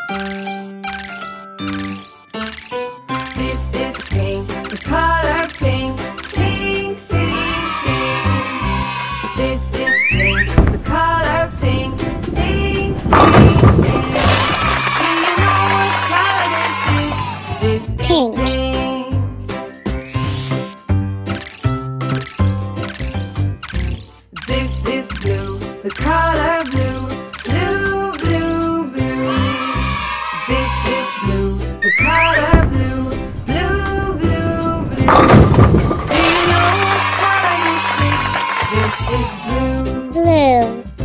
This is pink, the color pink. Pink, pink, pink. This is pink, the color pink. Pink, pink, pink. Do you know what color this is? This is pink. This is blue, the color blue. Blue, blue, blue. This is blue, the color blue. Blue, blue, blue. Do you know what color this is? This is blue. Blue.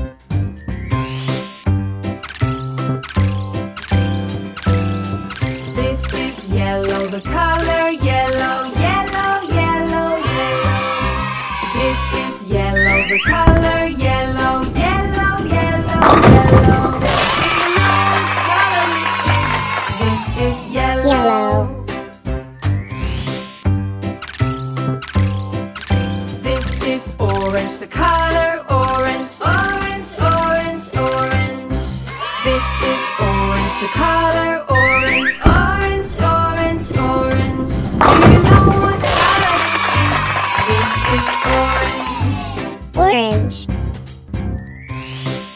This is yellow, the color yellow. Yellow, yellow, yellow. This is yellow, the color yellow. Yellow, yellow, yellow. Do you know what color this is? This is yellow. Yellow. This is orange, the color orange. Orange, orange, orange. This is orange, the color orange. Orange, orange, orange. Do you know what color this is? This is orange. Orange.